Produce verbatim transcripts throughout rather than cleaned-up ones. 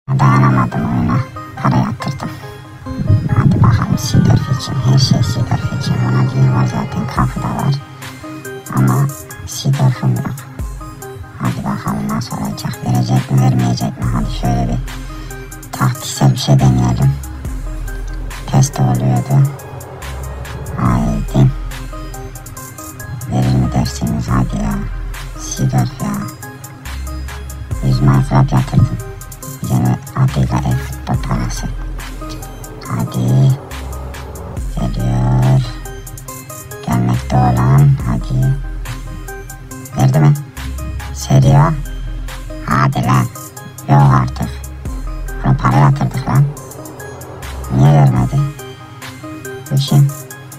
Dayanamadım oyuna. Para yatırdım. Hadi bakalım Seedorf için. Her şey Seedorf için. Ronaldinho var zaten. Kapıda var. Ama Seedorf'um yok. Hadi bakalım nasıl olacak. Verecek mi vermeyecek mi? Hadi şöyle bir taktiksel bir şey deneyelim. Test oluyordu. Haydi. Verir mi dersiniz? Hadi ya. Seedorf ya. yüz Minecraft yatırdım. Yine adıyla e-futbol parası. Hadi. Geliyor. Gelmekte olan. Hadi. Verdi mi? Serie A. Hadi lan. Yok artık. Bunu para yatırdık lan. Niye vermedi? Bu kim?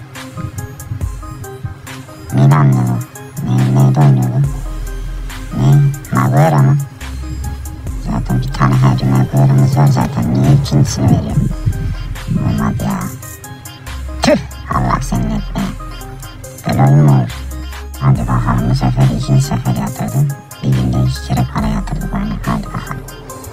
Milanlı mı? Ne, neyde oynuyordu? Ne? Maguire mı? Zaten bir tane Harry Maguire'ımız var zaten. Niye ikincisini veriyor? Olmadı ya. Tüh! Allah senin etmeye. Böyle oyun mu olur? Hadi bakalım bu sefer ikinci sefer yatırdım. Bir günde iki kere para yatırdık oyuna. Hadi bakalım.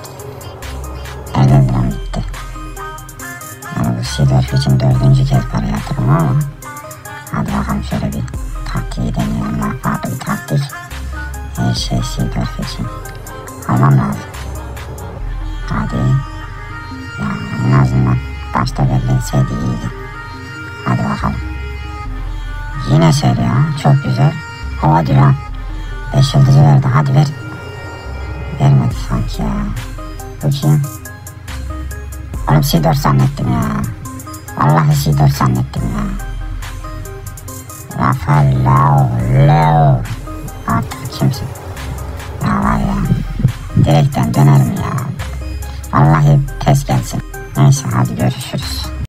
elli liram gitti. Yani bu Seedorf için dördüncü kez para yatırdım ama hadi bakalım şöyle bir taktiği deneyelim. Bak farklı bir taktik. Her şey Seedorf için. Almam lazım. Hadi. Ya en azından başta verilseydi iyiydi. Hadi bakalım. Yine seri ya. Çok güzel. Hadi ya. beş yıldızı verdi. Hadi ver. Vermedi sanki ya. Bu kim? Oğlum Seedorf zannettim ya. Vallahi Seedorf zannettim ya. Rafael Leao. Artık kimsin? Ya var ya. Direkten dönerim ya. Vallahi tez gelsin. Neyse hadi görüşürüz.